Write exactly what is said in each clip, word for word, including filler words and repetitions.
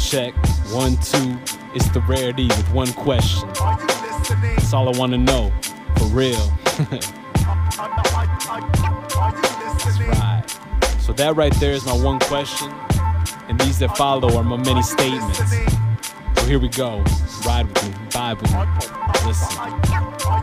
check, one, two. It's the Rarity with one question. That's all I wanna know, for real. That's right. So that right there is my one question, and these that follow are my many statements. So here we go. Ride with me, vibe with me, listen.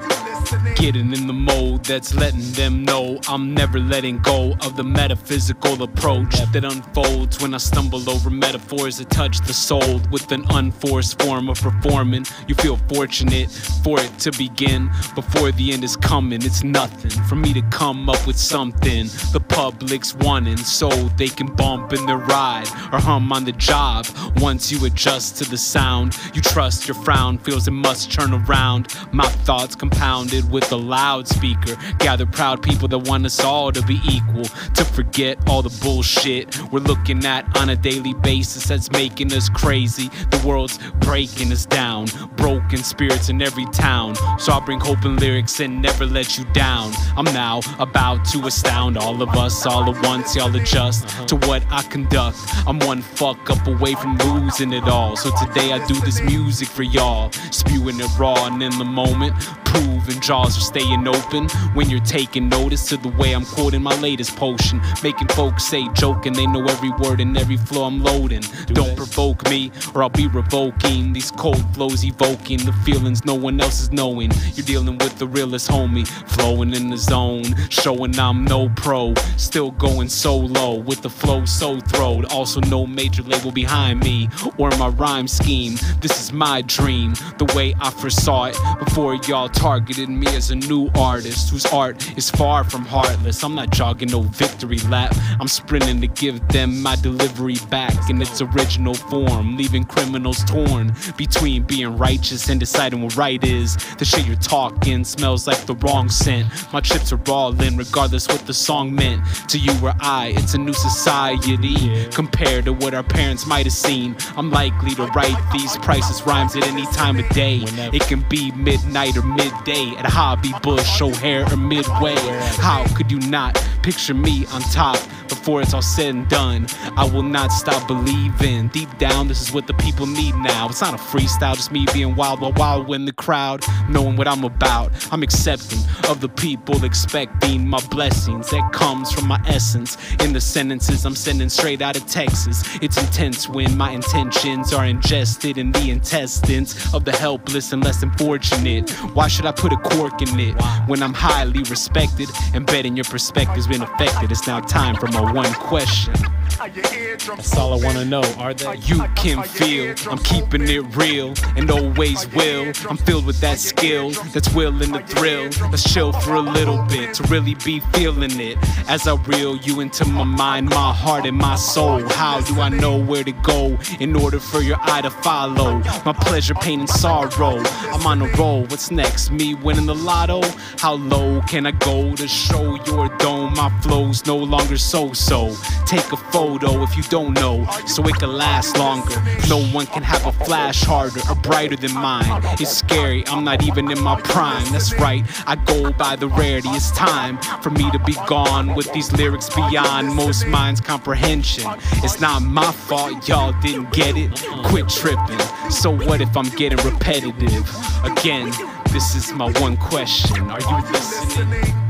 Getting in the mode that's letting them know I'm never letting go of the metaphysical approach that unfolds when I stumble over metaphors that touch the soul with an unforced form of performing. You feel fortunate for it to begin before the end is coming. It's nothing for me to come up with something the public's wanting so they can bump in their ride or hum on the job. Once you adjust to the sound, you trust your frown feels it must turn around. My thoughts compounded with a loudspeaker gather proud people that want us all to be equal, to forget all the bullshit we're looking at on a daily basis that's making us crazy. The world's breaking us down, broken spirits in every town, so I'll bring hope in lyrics and never let you down. I'm now about to astound all of us all at once. Y'all adjust to what I conduct. I'm one fuck up away from losing it all, so today I do this music for y'all, spewing it raw and in the moment, proving jaws are staying open when you're taking notice to the way I'm quoting my latest potion, making folks say joking they know every word and every flow I'm loading. Do Don't they? Provoke me or I'll be revoking these cold flows, evoking the feelings no one else is knowing. You're dealing with the realest homie, flowing in the zone, showing I'm no pro, still going solo with the flow so throwed. Also no major label behind me or my rhyme scheme. This is my dream, the way I foresaw it before y'all targeted me as a new artist whose art is far from heartless. I'm not jogging no victory lap, I'm sprinting to give them my delivery back in its original form, leaving criminals torn between being righteous and deciding what right is. The shit you're talking smells like the wrong scent. My chips are all in regardless what the song meant to you or I. It's a new society compared to what our parents might have seen. I'm likely to write these priceless rhymes at any time of day. It can be midnight or midday at Hobby Bush, O'Hare or Midway. How could you not picture me on top before it's all said and done? I will not stop believing. Deep down, this is what the people need now. It's not a freestyle, just me being wild while wild in the crowd, knowing what I'm about. I'm accepting of the people expecting my blessings that comes from my essence in the sentences I'm sending straight out of Texas. It's intense when my intentions are ingested in the intestines of the helpless and less than fortunate. Why should I put a cork in it when I'm highly respected and betting your perspective's been affected? It's now time for my one question. That's all I wanna know. Are they? You can feel I'm keeping it real and always will. I'm filled with that skill that's willing to thrill. Let's chill for a little bit to really be feeling it as I reel you into my mind, my heart, and my soul. How do I know where to go in order for your eye to follow? My pleasure, pain, and sorrow. I'm on a roll. What's next? Me winning the lotto? How low can I go to show your dome? My flow's no longer so-so. Take a photo if you don't know, so it can last longer. No one can have a flash harder or brighter than mine. It's scary, I'm not even in my prime. That's right, I go by the Rarity. It's time for me to be gone with these lyrics beyond most minds' comprehension. It's not my fault y'all didn't get it. Quit tripping. So what if I'm getting repetitive? Again, this is my one question. Are you listening?